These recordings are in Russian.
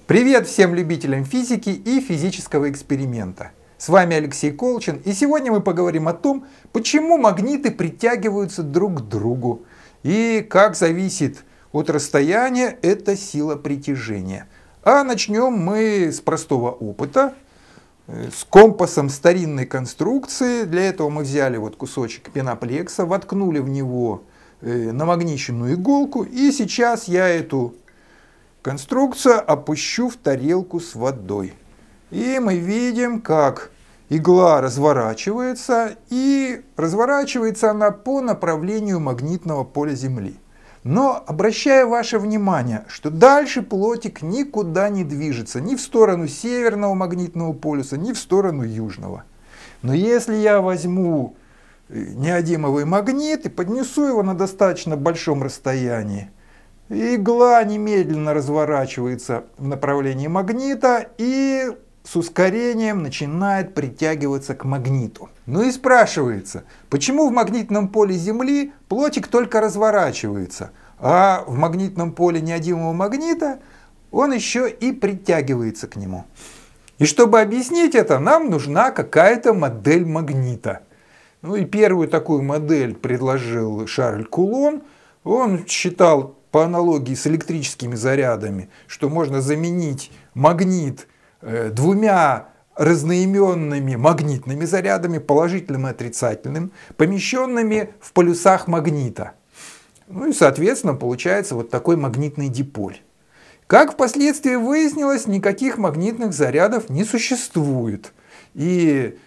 Привет всем любителям физики и физического эксперимента. С вами Алексей Колчин, и сегодня мы поговорим о том, почему магниты притягиваются друг к другу и как зависит от расстояния эта сила притяжения. А начнем мы с простого опыта, с компасом старинной конструкции. Для этого мы взяли вот кусочек пеноплекса, воткнули в него намагниченную иголку, и сейчас я эту конструкцию опущу в тарелку с водой. И мы видим, как игла разворачивается, и разворачивается она по направлению магнитного поля Земли. Но обращаю ваше внимание, что дальше плотик никуда не движется, ни в сторону северного магнитного полюса, ни в сторону южного. Но если я возьму неодимовый магнит и поднесу его на достаточно большом расстоянии, игла немедленно разворачивается в направлении магнита и с ускорением начинает притягиваться к магниту. Ну и спрашивается, почему в магнитном поле Земли плотик только разворачивается, а в магнитном поле неодимового магнита он еще и притягивается к нему. И чтобы объяснить это, нам нужна какая-то модель магнита. Ну и первую такую модель предложил Шарль Кулон. Он считал, по аналогии с электрическими зарядами, что можно заменить магнит двумя разноименными магнитными зарядами, положительным и отрицательным, помещенными в полюсах магнита. Ну и, соответственно, получается вот такой магнитный диполь. Как впоследствии выяснилось, никаких магнитных зарядов не существует. И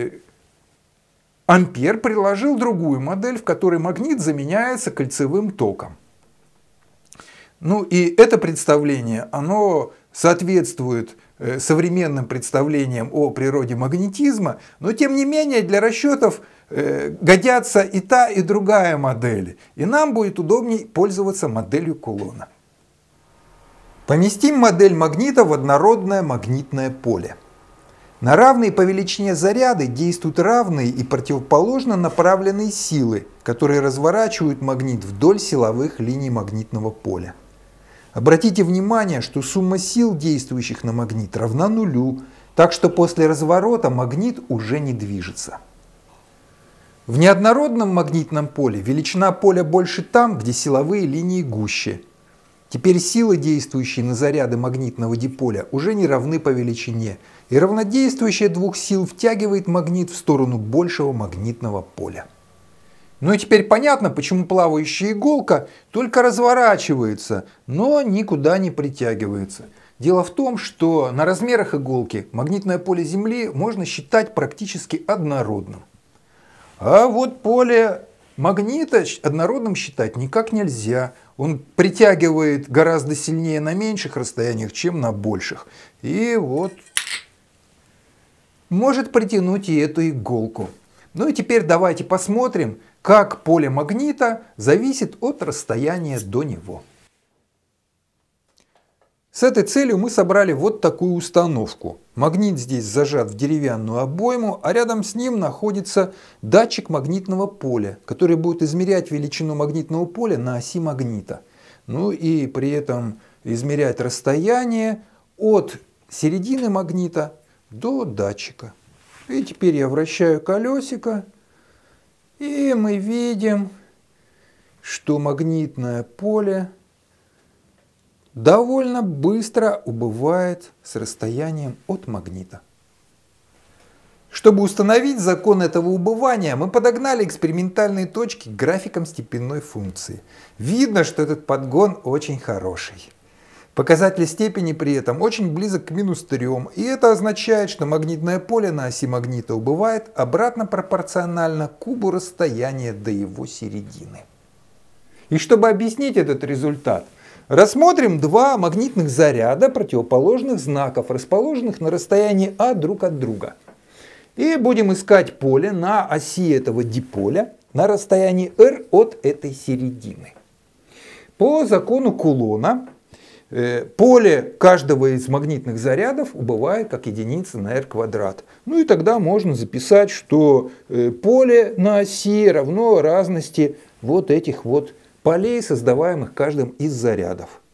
Ампер предложил другую модель, в которой магнит заменяется кольцевым током. Ну и это представление, оно соответствует современным представлениям о природе магнетизма, но тем не менее для расчетов годятся и та, и другая модели. И нам будет удобнее пользоваться моделью Кулона. Поместим модель магнита в однородное магнитное поле. На равные по величине заряды действуют равные и противоположно направленные силы, которые разворачивают магнит вдоль силовых линий магнитного поля. Обратите внимание, что сумма сил, действующих на магнит, равна нулю, так что после разворота магнит уже не движется. В неоднородном магнитном поле величина поля больше там, где силовые линии гуще. Теперь силы, действующие на заряды магнитного диполя, уже не равны по величине, и равнодействующее двух сил втягивает магнит в сторону большего магнитного поля. Ну и теперь понятно, почему плавающая иголка только разворачивается, но никуда не притягивается. Дело в том, что на размерах иголки магнитное поле Земли можно считать практически однородным. А вот поле магнита однородным считать никак нельзя. Он притягивает гораздо сильнее на меньших расстояниях, чем на больших. И вот может притянуть и эту иголку. Ну и теперь давайте посмотрим, как поле магнита зависит от расстояния до него. С этой целью мы собрали вот такую установку. Магнит здесь зажат в деревянную обойму, а рядом с ним находится датчик магнитного поля, который будет измерять величину магнитного поля на оси магнита. Ну и при этом измерять расстояние от середины магнита до датчика. И теперь я вращаю колесико, и мы видим, что магнитное поле довольно быстро убывает с расстоянием от магнита. Чтобы установить закон этого убывания, мы подогнали экспериментальные точки к графикам степенной функции. Видно, что этот подгон очень хороший. Показатель степени при этом очень близок к -3, и это означает, что магнитное поле на оси магнита убывает обратно пропорционально кубу расстояния до его середины. И чтобы объяснить этот результат, рассмотрим два магнитных заряда противоположных знаков, расположенных на расстоянии А друг от друга. И будем искать поле на оси этого диполя на расстоянии r от этой середины. По закону Кулона поле каждого из магнитных зарядов убывает как единица на r квадрат. Ну и тогда можно записать, что поле на оси равно разности вот этих вот полей, создаваемых каждым из зарядов.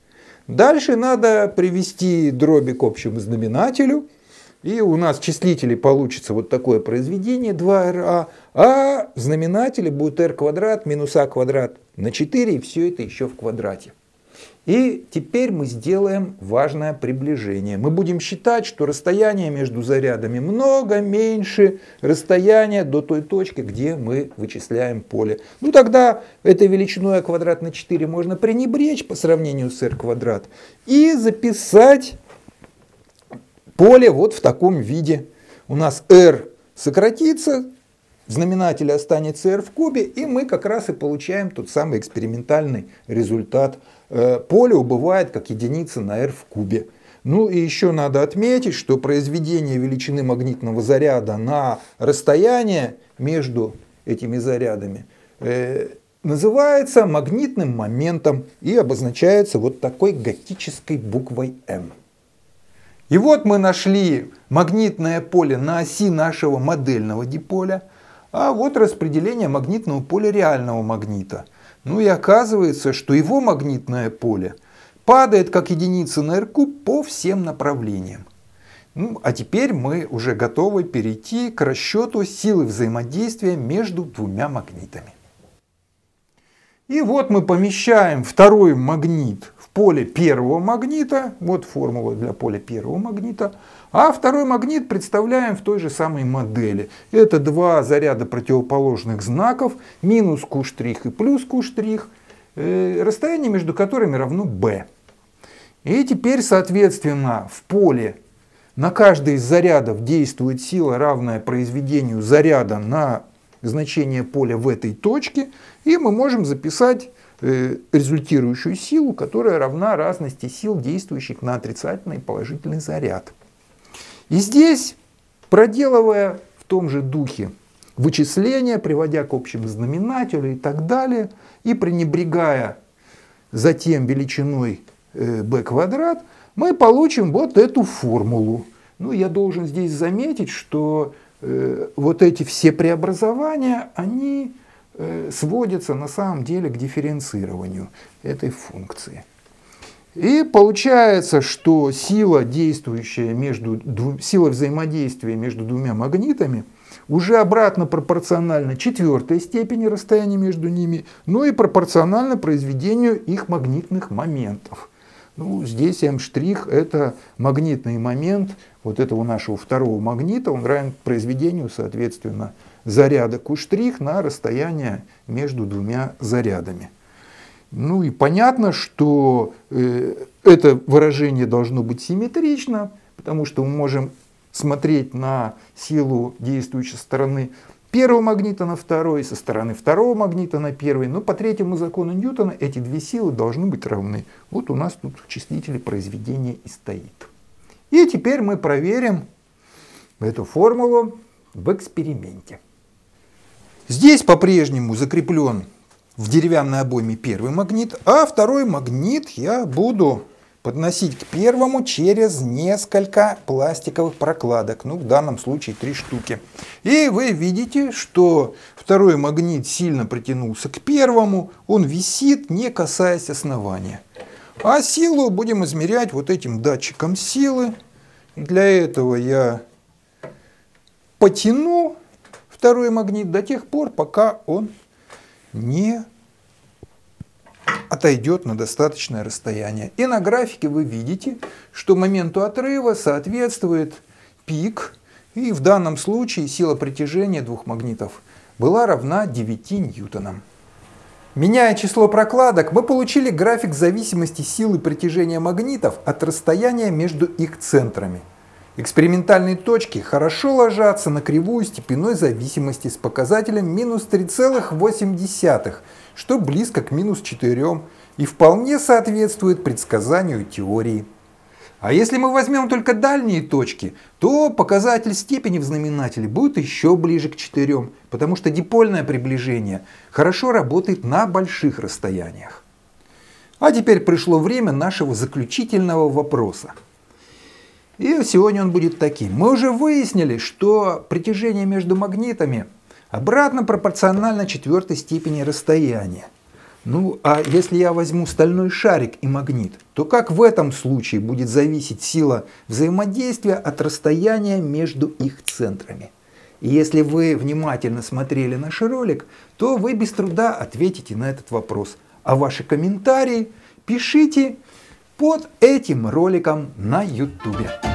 Дальше надо привести дроби к общему знаменателю. И у нас в числителе получится вот такое произведение 2ra, а в знаменателе будет r квадрат минус а квадрат на 4, и все это еще в квадрате. И теперь мы сделаем важное приближение. Мы будем считать, что расстояние между зарядами много меньше расстояния до той точки, где мы вычисляем поле. Ну тогда этой величиной а квадрат на 4 можно пренебречь по сравнению с r квадрат и записать поле вот в таком виде. У нас r сократится, в знаменателе останется r в кубе, и мы как раз и получаем тот самый экспериментальный результат. Поле убывает как единица на r в кубе. Ну и еще надо отметить, что произведение величины магнитного заряда на расстояние между этими зарядами называется магнитным моментом и обозначается вот такой готической буквой m. И вот мы нашли магнитное поле на оси нашего модельного диполя, а вот распределение магнитного поля реального магнита. Ну и оказывается, что его магнитное поле падает как единица на r куб по всем направлениям. Ну, а теперь мы уже готовы перейти к расчету силы взаимодействия между двумя магнитами. И вот мы помещаем второй магнит в поле первого магнита, вот формула для поля первого магнита, а второй магнит представляем в той же самой модели. Это два заряда противоположных знаков, минус Q' и плюс Q', расстояние между которыми равно b. И теперь, соответственно, в поле на каждый из зарядов действует сила, равная произведению заряда на значение поля в этой точке, и мы можем записать результирующую силу, которая равна разности сил, действующих на отрицательный и положительный заряд. И здесь, проделывая в том же духе вычисления, приводя к общему знаменателю и так далее, и пренебрегая затем величиной b квадрат, мы получим вот эту формулу. Ну, я должен здесь заметить, что вот эти все преобразования, они сводятся на самом деле к дифференцированию этой функции. И получается, что сила, сила взаимодействия между двумя магнитами уже обратно пропорциональна четвертой степени расстояния между ними, но и пропорционально произведению их магнитных моментов. Ну, здесь М' это магнитный момент вот этого нашего второго магнита, он равен произведению, соответственно, заряда Q' на расстояние между двумя зарядами. Ну и понятно, что это выражение должно быть симметрично, потому что мы можем смотреть на силу, действующей со стороны первого магнита на второй, со стороны второго магнита на первый. Но по третьему закону Ньютона эти две силы должны быть равны. Вот у нас тут в числителе произведение и стоит. И теперь мы проверим эту формулу в эксперименте. Здесь по-прежнему закреплен в деревянной обойме первый магнит, а второй магнит я буду подносить к первому через несколько пластиковых прокладок, ну в данном случае 3 штуки. И вы видите, что второй магнит сильно притянулся к первому, он висит, не касаясь основания. А силу будем измерять вот этим датчиком силы. Для этого я потяну второй магнит до тех пор, пока он не отойдет на достаточное расстояние. И на графике вы видите, что моменту отрыва соответствует пик, и в данном случае сила притяжения двух магнитов была равна 9 ньютонам. Меняя число прокладок, мы получили график зависимости силы притяжения магнитов от расстояния между их центрами. Экспериментальные точки хорошо ложатся на кривую степенной зависимости с показателем минус 3,8, что близко к минус 4 и вполне соответствует предсказанию теории. А если мы возьмем только дальние точки, то показатель степени в знаменателе будет еще ближе к 4, потому что дипольное приближение хорошо работает на больших расстояниях. А теперь пришло время нашего заключительного вопроса. И сегодня он будет таким. Мы уже выяснили, что притяжение между магнитами обратно пропорционально четвертой степени расстояния. Ну, а если я возьму стальной шарик и магнит, то как в этом случае будет зависеть сила взаимодействия от расстояния между их центрами? И если вы внимательно смотрели наш ролик, то вы без труда ответите на этот вопрос. А ваши комментарии пишите под этим роликом на YouTube.